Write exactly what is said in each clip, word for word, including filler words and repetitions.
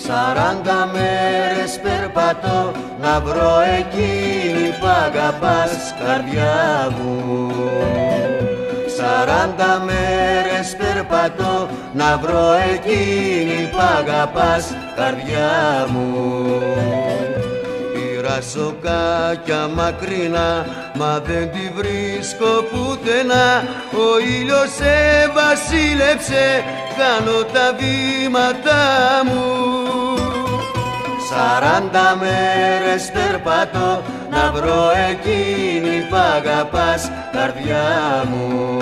Σαράντα μέρες περπατώ να βρω εκείνη που αγαπάς, καρδιά μου. Σαράντα μέρες περπατώ να βρω εκείνη που αγαπάς, καρδιά μου. Πήρα σοκάκια μακρινά, μα δεν τη βρίσκω πουθενά. Ο ήλιος σε βασίλεψε, κάνω τα βήματά μου. Σαράντα μέρες περπατώ να βρω εκείνη που αγαπάς, καρδιά μου.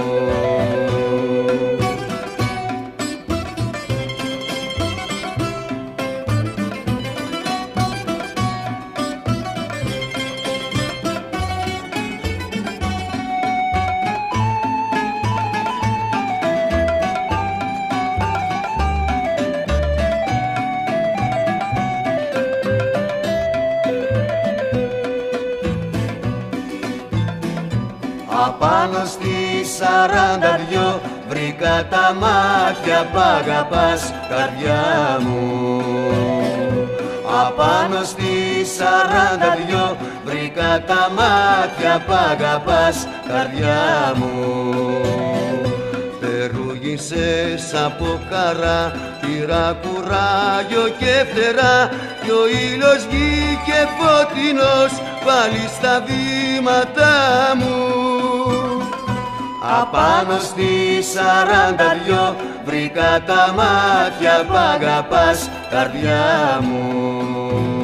Απάνω στη σαράντα δυο βρήκα τα μάτια που αγαπάς, καρδιά μου. Απάνω στη σαράντα δυο βρήκα τα μάτια που αγαπάς, καρδιά μου. Περούγησες από χαρά, πήρα κουράγιο και φτερά, κι ο ήλιος βγήκε φωτεινός πάλι στα βήματά μου. Απάνω στη σαράντα δυο βρήκα τα μάτια που αγαπάς, καρδιά μου.